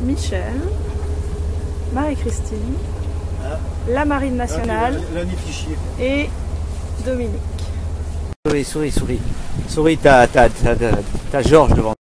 Michel, Marie-Christine, la Marine nationale et Dominique. Souris, t'as Georges devant.